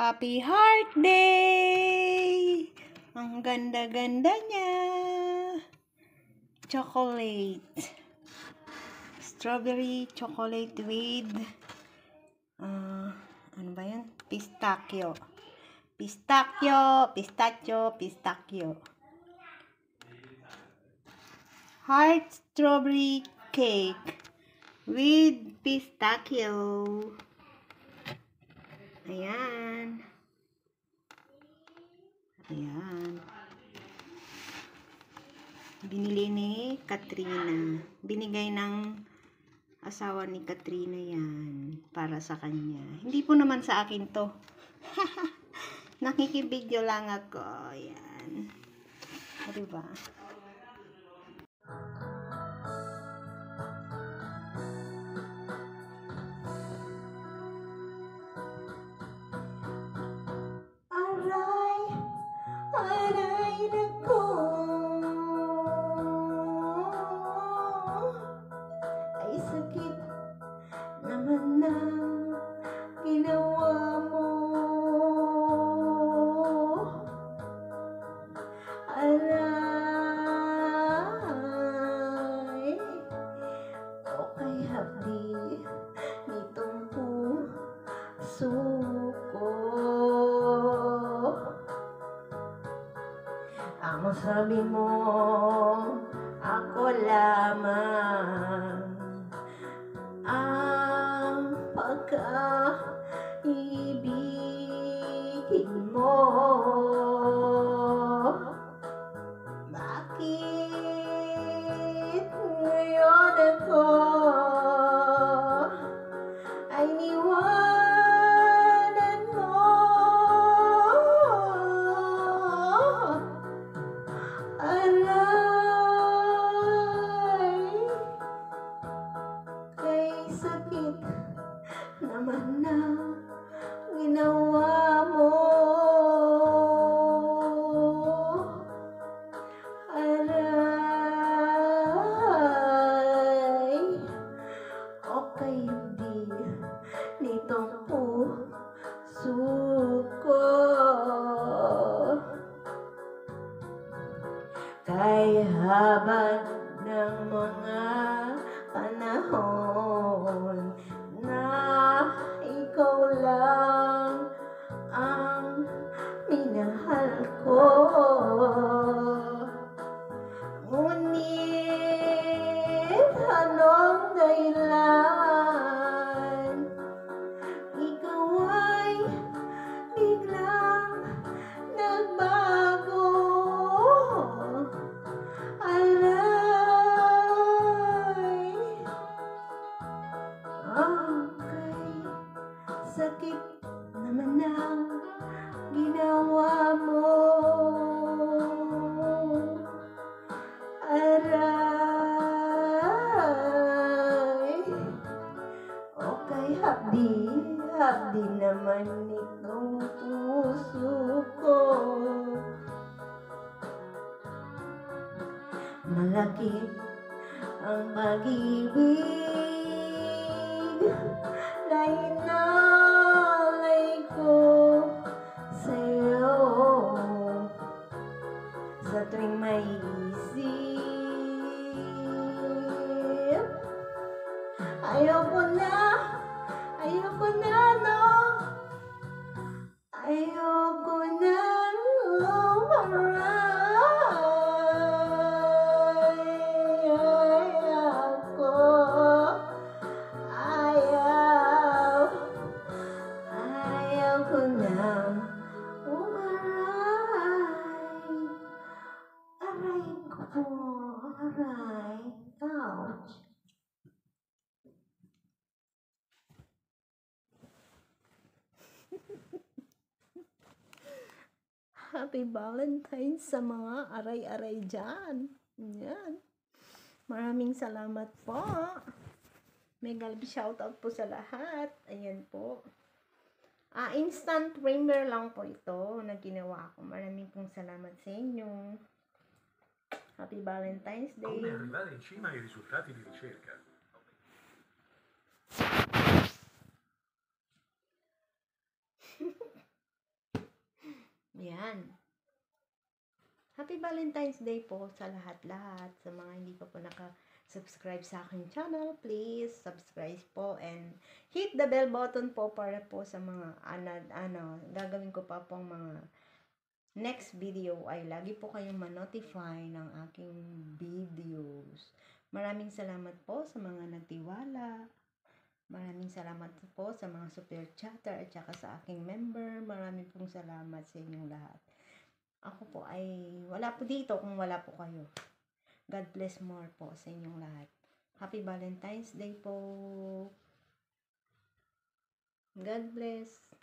Happy Heart Day! Ang ganda-ganda niya. Chocolate. Strawberry chocolate with ano ba yan? Pistachio. Pistachio. Heart strawberry cake with pistachio. Ayan. Binili ni Katrina. Binigay ng asawa ni Katrina yan. Para sa kanya. Hindi po naman sa akin to. Nakikibidyo lang ako. Ayan. Diba? Aray nako, ay sakit naman na ginawa mo. Aray, okay hapdi nitong puso ko. Ang sabi mo, ako lamang ang pagka-ibigin mo. Bakit ngayon ako ay niwanan mo? Aray, kay sakit naman na ginawa mo. Aray, okay di nitong puso ko. Kay haba ng mga panahon na ikaw lang ang minahal ko. Ngunit anong dahilan? Ikaw ay biglang nagbago. Aray, okay, sakit naman ang ginawa mo. Aray, okay, hapdi naman itong puso ko. Malaki ang pag-ibig na inalay ko sa'yo. Sa tuwing may isip, ayoko na, no. Ayoko na umaray. Ayaw ko na umaray. Aray ko po, aray. Ouch. Happy Valentine's sa mga aray-aray dyan. Yan. Maraming salamat po. Mega shoutout po sa lahat. Ayan po. Instant primer lang po ito na ginawa ko. Maraming pong salamat sa inyo. Happy Valentine's Day. Come arrivare in cima ai risultati di ricerca. Yan. Happy Valentine's Day po sa lahat-lahat. Sa mga hindi pa po naka-subscribe sa aking channel, please subscribe po and hit the bell button po para po sa mga gagawin ko pa pong mga next video ay lagi po kayong ma-notify ng aking videos. Maraming salamat po sa mga nagtiwala. Maraming salamat po sa mga super chatter at saka sa aking member. Maraming pong salamat sa inyong lahat. Ako po ay wala po dito kung wala po kayo. God bless more po sa inyong lahat. Happy Valentine's Day po. God bless.